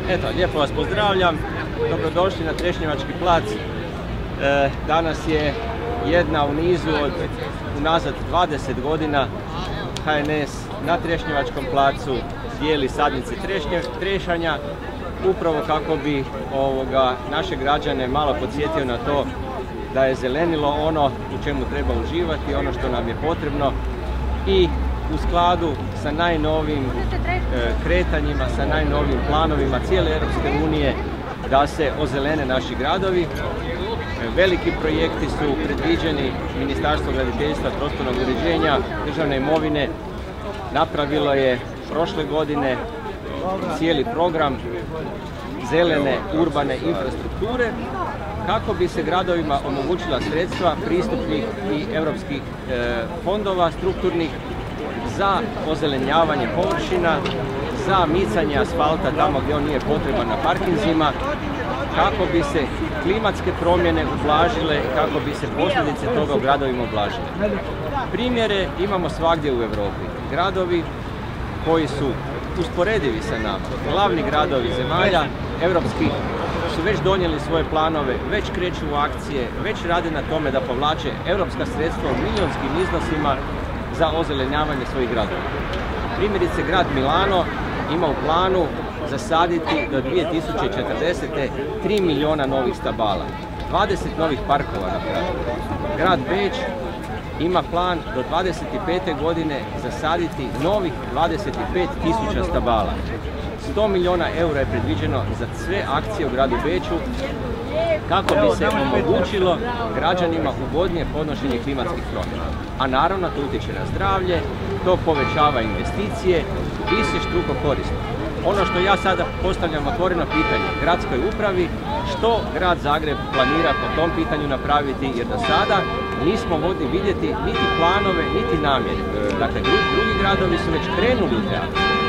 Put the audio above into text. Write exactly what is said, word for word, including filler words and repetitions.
Eto, lijepo vas pozdravljam. Dobrodošli na Trešnjevački plac. E, danas je jedna u nizu od unazad dvadeset godina H N S na Trešnjevačkom placu dijeli sadnice trešnje, trešanja, upravo kako bi ovoga, naše građane malo podsjetio na to da je zelenilo ono u čemu treba uživati, ono što nam je potrebno i u skladu sa najnovijim e, kretanjima, sa najnovijim planovima cijele Europske unije da se ozelene naši gradovi. E, veliki projekti su predviđeni. Ministarstvo graditeljstva, prostornog uređenja, državne imovine napravilo je prošle godine cijeli program zelene urbane infrastrukture kako bi se gradovima omogućila sredstva pristupnih i europskih e, fondova strukturnih za ozelenjavanje površina, za micanje asfalta tamo gdje on nije potreban na parkinzima, kako bi se klimatske promjene ublažile, kako bi se posljedice toga u gradovima ublažile. Primjere imamo svagdje u Europi. Gradovi koji su usporedivi sa nama, glavni gradovi zemalja europskih su već donijeli svoje planove, već kreću u akcije, već rade na tome da povlače europska sredstva u milijunskim iznosima za ozelenjavanje svojih gradova. Primjerice, grad Milano ima u planu zasaditi do dvije tisuće četrdesete tri milijuna novih stabala, dvadeset novih parkova napraviti. Grad Beč ima plan do dvadeset pete godine zasaditi novih dvadeset pet tisuća stabala. sto milijuna eura je predviđeno za sve akcije u gradu Beču kako bi se omogućilo građanima ugodnije podnošenje klimatskih promjena. A naravno to utječe na zdravlje, to povećava investicije i se štruko koristi. Ono što ja sada postavljam otvoreno pitanje gradskoj upravi, što grad Zagreb planira po tom pitanju napraviti, jer do sada nismo mogli vidjeti niti planove, niti namjere. Dakle, drugi gradovi su već krenuli u te akcije.